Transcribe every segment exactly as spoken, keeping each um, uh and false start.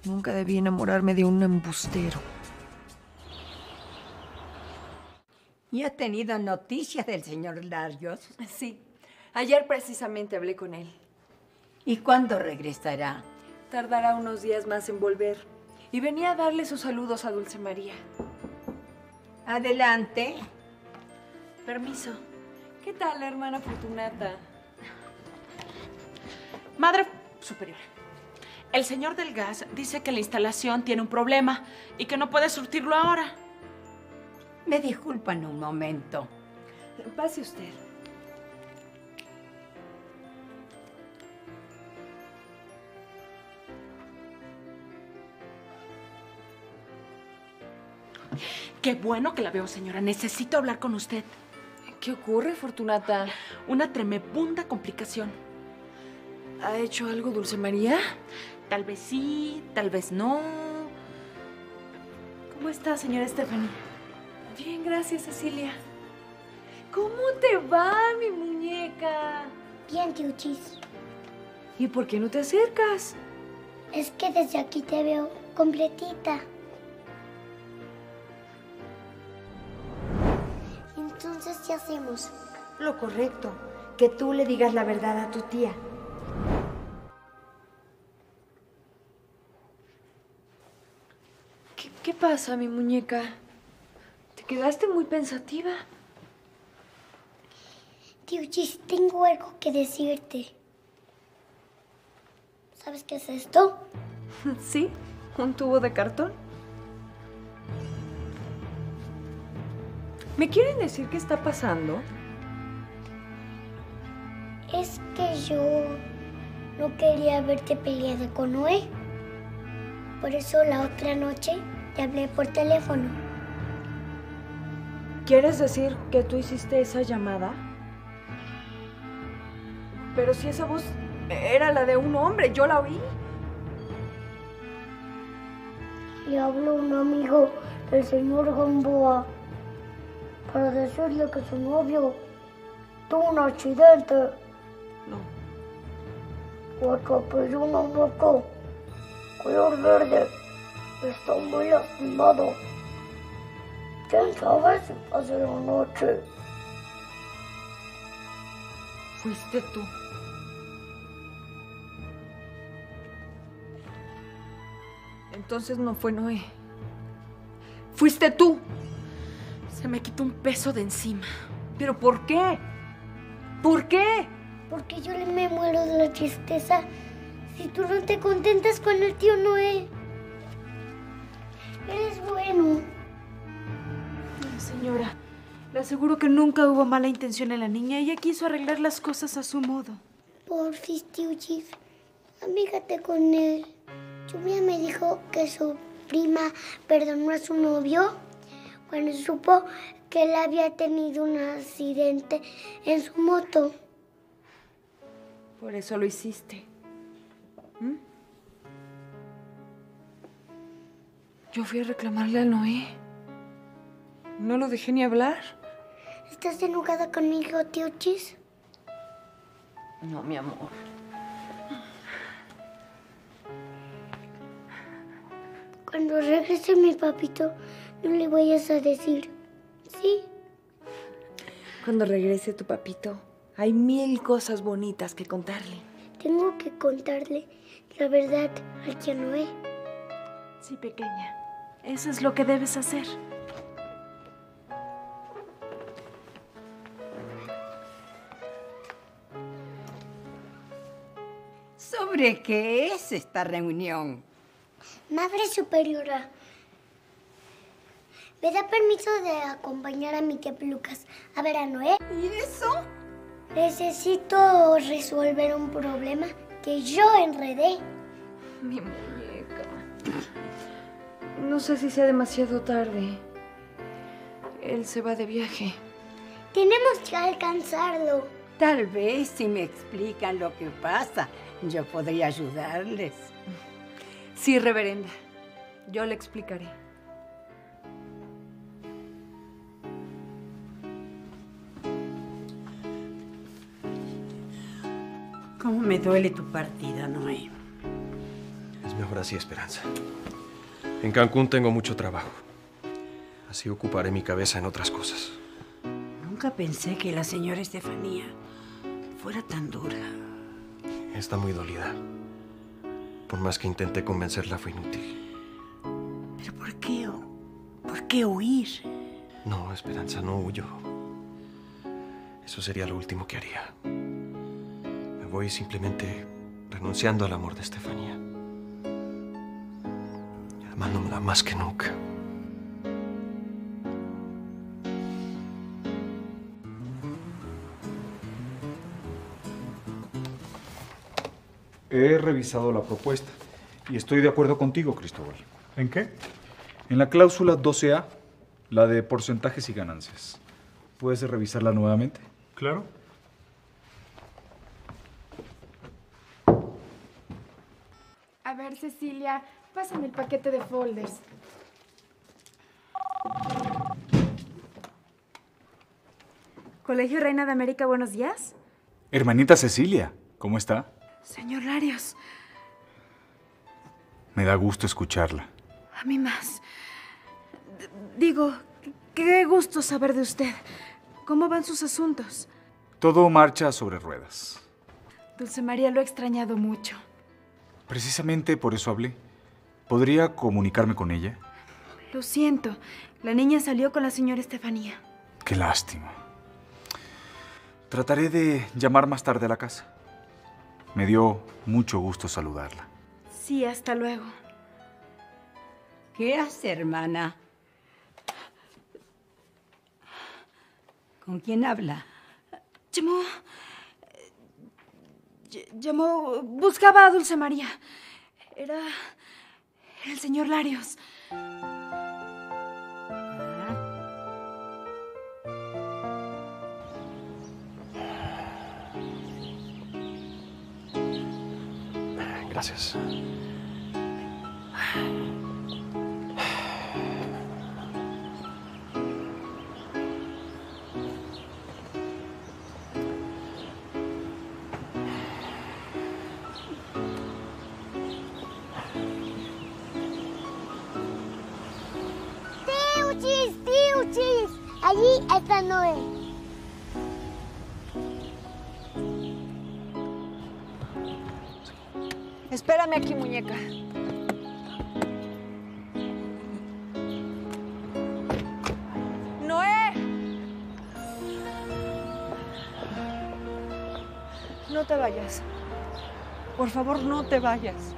Nunca debí enamorarme de un embustero. ¿Y ha tenido noticias del señor Larios? Sí. Ayer precisamente hablé con él. ¿Y cuándo regresará? Tardará unos días más en volver. Y venía a darle sus saludos a Dulce María. Adelante. Permiso. ¿Qué tal, hermana Fortunata? Madre superiora, el señor del gas dice que la instalación tiene un problema y que no puede surtirlo ahora. Me disculpan un momento. Pase usted. Qué bueno que la veo, señora. Necesito hablar con usted. ¿Qué ocurre, Fortunata? Una tremenda complicación. ¿Ha hecho algo Dulce María? Tal vez sí, tal vez no. ¿Cómo está, señora Stephanie? Bien, gracias, Cecilia. ¿Cómo te va, mi muñeca? Bien, Tiuchis. ¿Y por qué no te acercas? Es que desde aquí te veo completita. Entonces, ¿qué hacemos? Lo correcto, que tú le digas la verdad a tu tía. ¿Qué, qué pasa, mi muñeca? Te quedaste muy pensativa. Tiuchis, tengo algo que decirte. ¿Sabes qué es esto? ¿Sí? ¿Un tubo de cartón? ¿Me quieren decir qué está pasando? Es que yo no quería verte peleada con Noé. Por eso la otra noche te hablé por teléfono. ¿Quieres decir que tú hiciste esa llamada? Pero si esa voz era la de un hombre, yo la oí. Le habló un amigo del señor Gamboa para decirle que su novio tuvo un accidente. No. O atropelló una moto color verde. Está muy lastimado. ¿Quién sabe si pasa la noche? Fuiste tú. Entonces no fue Noé. Fuiste tú. Se me quitó un peso de encima. ¿Pero por qué? ¿Por qué? Porque yo me muero de la tristeza si tú no te contentas con el tío Noé. Eres bueno. Señora, le aseguro que nunca hubo mala intención en la niña. Ella quiso arreglar las cosas a su modo. Porfis, Tiuchis, amígate con él. Lluvia me dijo que su prima perdonó a su novio cuando supo que él había tenido un accidente en su moto. Por eso lo hiciste. ¿Mm? Yo fui a reclamarle a Noé. No lo dejé ni hablar. ¿Estás enojada conmigo, Tiuchis? No, mi amor. Cuando regrese mi papito, no le vayas a decir, ¿sí? Cuando regrese tu papito, hay mil cosas bonitas que contarle. Tengo que contarle la verdad al tío Noé. Sí, pequeña. Eso es lo que debes hacer. ¿Sobre qué es esta reunión? Madre Superiora, ¿me da permiso de acompañar a mi tía Lucas a ver a Noé? ¿Y eso? Necesito resolver un problema que yo enredé. Mi muñeca. No sé si sea demasiado tarde. Él se va de viaje. Tenemos que alcanzarlo. Tal vez si me explican lo que pasa, yo podría ayudarles. Sí, reverenda. Yo le explicaré. ¿Cómo me duele tu partida, Noé? Es mi Ahora sí, Esperanza. En Cancún tengo mucho trabajo. Así ocuparé mi cabeza en otras cosas. Nunca pensé que la señora Estefanía fuera tan dura. Está muy dolida. Por más que intenté convencerla, fue inútil. ¿Pero por qué? ¿Por qué huir? No, Esperanza, no huyo. Eso sería lo último que haría. Me voy simplemente renunciando al amor de Estefanía. Y amándomela más que nunca. He revisado la propuesta y estoy de acuerdo contigo, Cristóbal. ¿En qué? En la cláusula doce A, la de porcentajes y ganancias. ¿Puedes revisarla nuevamente? Claro. A ver, Cecilia, pásame el paquete de folders. Colegio Reina de América, buenos días. Hermanita Cecilia, ¿cómo está? Señor Larios, Me da gusto escucharla. a mí más. D- digo, qué gusto saber de usted. ¿Cómo van sus asuntos? Todo marcha sobre ruedas. Dulce María lo he extrañado mucho. Precisamente por eso hablé. ¿Podría comunicarme con ella? Lo siento, la niña salió con la señora Estefanía. Qué lástima. Trataré de llamar más tarde a la casa. Me dio mucho gusto saludarla. Sí, hasta luego. ¿Qué hace, hermana? ¿Con quién habla? Llamó... ll- Llamó... Buscaba a Dulce María. Era... Era el señor Larios. Gracias. ¡Tiuchis, tiuchis! Allí está Noé. Espérame aquí, muñeca. ¡Noé! No te vayas. Por favor, no te vayas.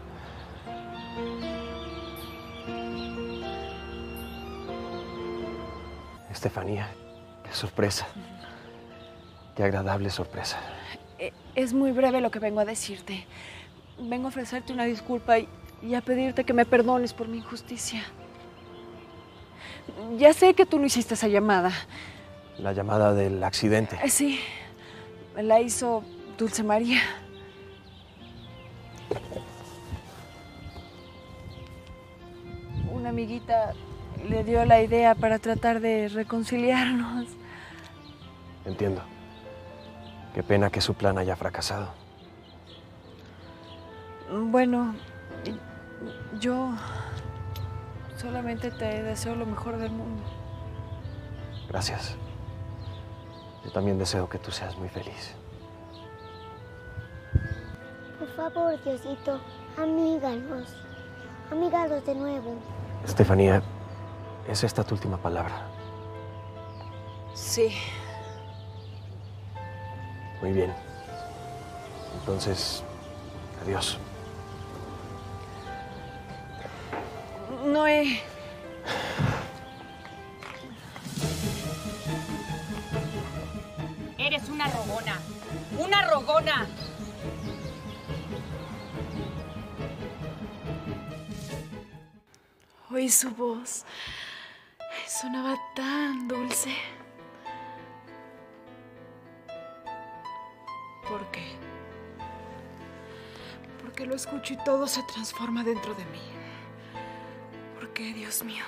Estefanía, qué sorpresa. Qué agradable sorpresa. Eh, Es muy breve lo que vengo a decirte. Vengo a ofrecerte una disculpa y, y a pedirte que me perdones por mi injusticia. Ya sé que tú no hiciste esa llamada. La llamada del accidente. Eh, sí, la hizo Dulce María. Una amiguita le dio la idea para tratar de reconciliarnos. Entiendo. Qué pena que su plan haya fracasado. Bueno, yo solamente te deseo lo mejor del mundo. Gracias. Yo también deseo que tú seas muy feliz. Por favor, Diosito, amíganos. Amíganos de nuevo. Estefanía, ¿es esta tu última palabra? Sí. Muy bien. Entonces, adiós. Noé. Eres una rogona. ¡Una rogona! Oí su voz. Sonaba tan dulce. ¿Por qué? Porque lo escucho y todo se transforma dentro de mí. ¿Por qué, Dios mío?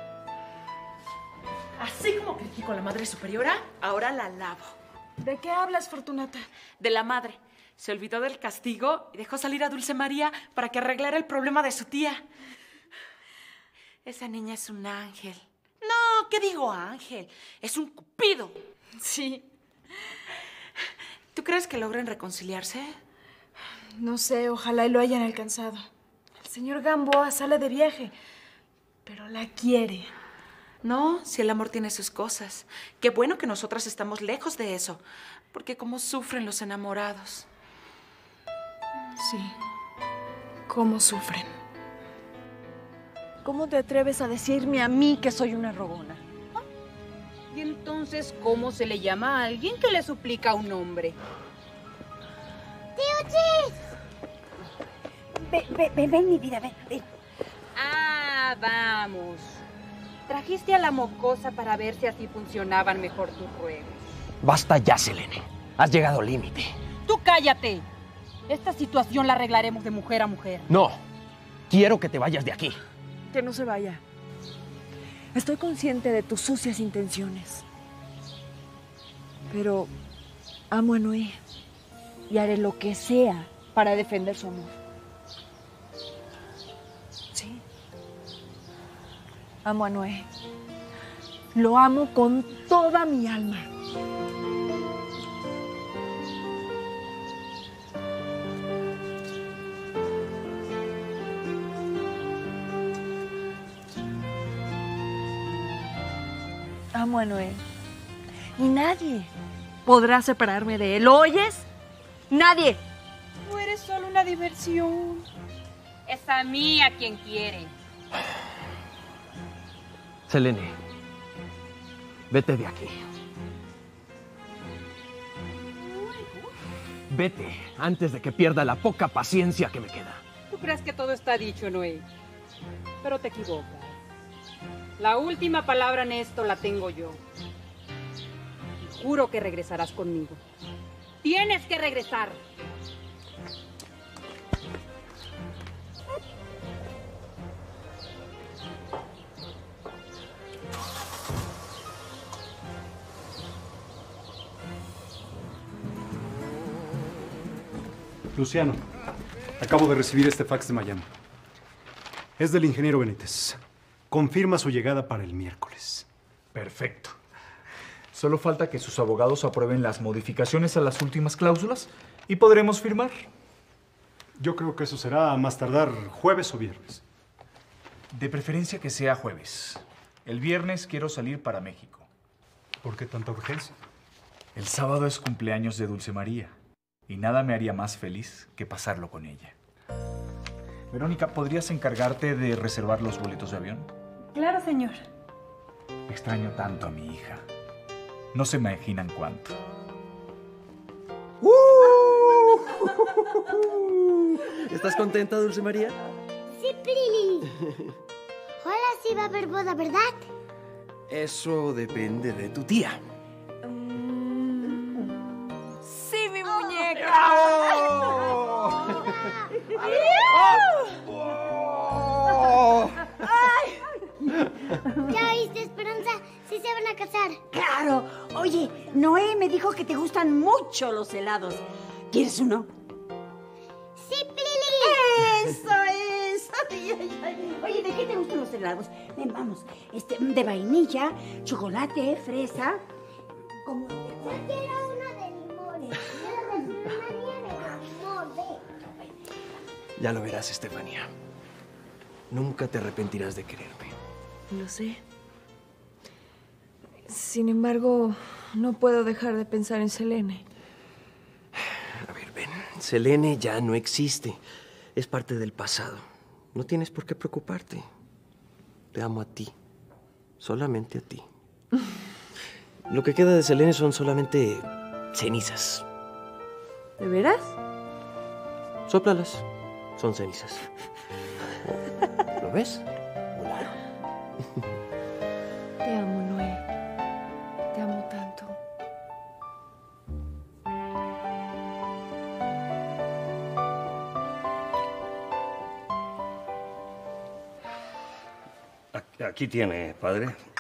Así como critico a la madre superiora, ahora la alabo. ¿De qué hablas, Fortunata? De la madre. Se olvidó del castigo y dejó salir a Dulce María para que arreglara el problema de su tía. Esa niña es un ángel. No, ¿qué digo ángel? Es un cupido. Sí. ¿Tú crees que logren reconciliarse? No sé, ojalá y lo hayan alcanzado. El señor Gamboa sale de viaje, pero la quiere. No, si el amor tiene sus cosas. Qué bueno que nosotras estamos lejos de eso, porque cómo sufren los enamorados. Sí, cómo sufren. ¿Cómo te atreves a decirme a mí que soy una rogona? Y entonces, ¿cómo se le llama a alguien que le suplica a un hombre? ¡Tío Chis! Ven, ven, ven, ven, mi vida, ven, ven. Ah, vamos. Trajiste a la mocosa para ver si así funcionaban mejor tus ruegos. Basta ya, Selene. Has llegado al límite. ¡Tú cállate! Esta situación la arreglaremos de mujer a mujer. No. Quiero que te vayas de aquí. Que no se vaya. Estoy consciente de tus sucias intenciones. Pero amo a Noé y haré lo que sea para defender su amor. Sí. Amo a Noé. Lo amo con toda mi alma. Amo a Noé. Y nadie podrá separarme de él. ¿Lo oyes? ¡Nadie! No eres solo una diversión. Es a mí a quien quiere. Selene, vete de aquí. Vete antes de que pierda la poca paciencia que me queda. Tú crees que todo está dicho, Noé, pero te equivocas. La última palabra en esto la tengo yo. Y juro que regresarás conmigo. Tienes que regresar. Luciano, acabo de recibir este fax de Miami. Es del ingeniero Benítez. Confirma su llegada para el miércoles. Perfecto. Solo falta que sus abogados aprueben las modificaciones a las últimas cláusulas y podremos firmar. Yo creo que eso será a más tardar jueves o viernes. De preferencia que sea jueves. El viernes quiero salir para México. ¿Por qué tanta urgencia? El sábado es cumpleaños de Dulce María y nada me haría más feliz que pasarlo con ella. Verónica, ¿podrías encargarte de reservar los boletos de avión? Claro, señor. Extraño tanto a mi hija. No se imaginan cuánto. ¡Uh! ¿Estás contenta, Dulce María? Sí, Prilly. Ahora sí va a haber boda, ¿verdad? Eso depende de tu tía. ¡Sí, mi muñeca! ¿Ya oíste, Esperanza? Sí se van a casar. Claro. Oye, Noé me dijo que te gustan mucho los helados. ¿Quieres uno? Sí, Prilly. ¡Eso es! Ay, ay, ay. Oye, ¿de qué te gustan los helados? Ven, vamos. Este, de vainilla, chocolate, fresa. Como... Yo quiero uno de limones. Quiero decir una nieve de limón, ve. Ya lo verás, Estefanía. Nunca te arrepentirás de quererme. Lo sé. Sin embargo, no puedo dejar de pensar en Selene. A ver, ven. Selene ya no existe. Es parte del pasado. No tienes por qué preocuparte. Te amo a ti. Solamente a ti. Lo que queda de Selene son solamente cenizas. ¿De veras? Sóplalas. Son cenizas. ¿Lo ves? Volaron. Te amo, Noé. Te amo tanto. Aquí tiene, padre.